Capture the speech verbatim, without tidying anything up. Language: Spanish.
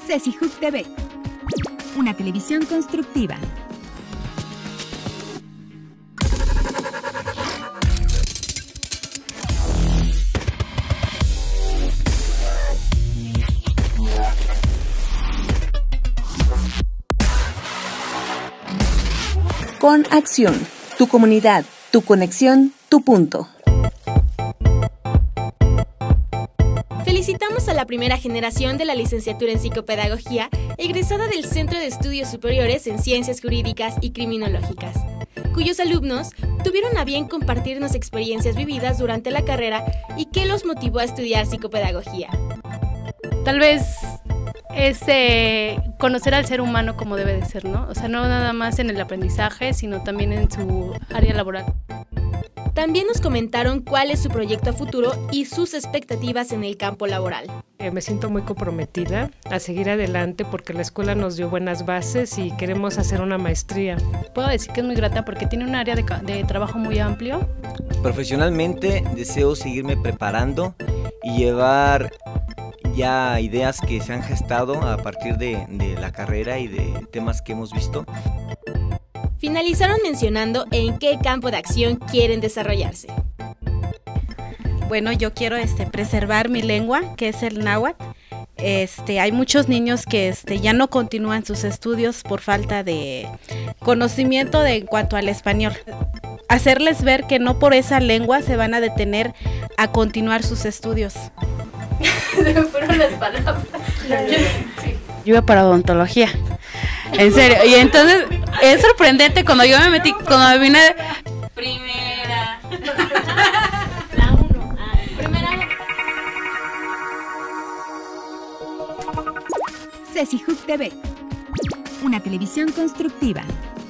CECIJUC T V, una televisión constructiva. Con acción, tu comunidad, tu conexión, tu punto. Felicitamos a la primera generación de la licenciatura en psicopedagogía, egresada del Centro de Estudios Superiores en Ciencias Jurídicas y Criminológicas, cuyos alumnos tuvieron a bien compartirnos experiencias vividas durante la carrera y qué los motivó a estudiar psicopedagogía. Tal vez es eh, conocer al ser humano como debe de ser, ¿no? O sea, no nada más en el aprendizaje, sino también en su área laboral. También nos comentaron cuál es su proyecto a futuro y sus expectativas en el campo laboral. Eh, me siento muy comprometida a seguir adelante porque la escuela nos dio buenas bases y queremos hacer una maestría. Puedo decir que es muy grata porque tiene un área de, de trabajo muy amplio. Profesionalmente deseo seguirme preparando y llevar ya ideas que se han gestado a partir de, de la carrera y de temas que hemos visto. Finalizaron mencionando en qué campo de acción quieren desarrollarse. Bueno, yo quiero este, preservar mi lengua, que es el náhuatl. Este, hay muchos niños que este, ya no continúan sus estudios por falta de conocimiento de, en cuanto al español. Hacerles ver que no por esa lengua se van a detener a continuar sus estudios. Se me fueron las palabras. Yo iba para odontología. En serio, y entonces es sorprendente cuando yo me metí, cuando me vine de... Primera. La uno. Ah, primera. CECIJUC T V, una televisión constructiva.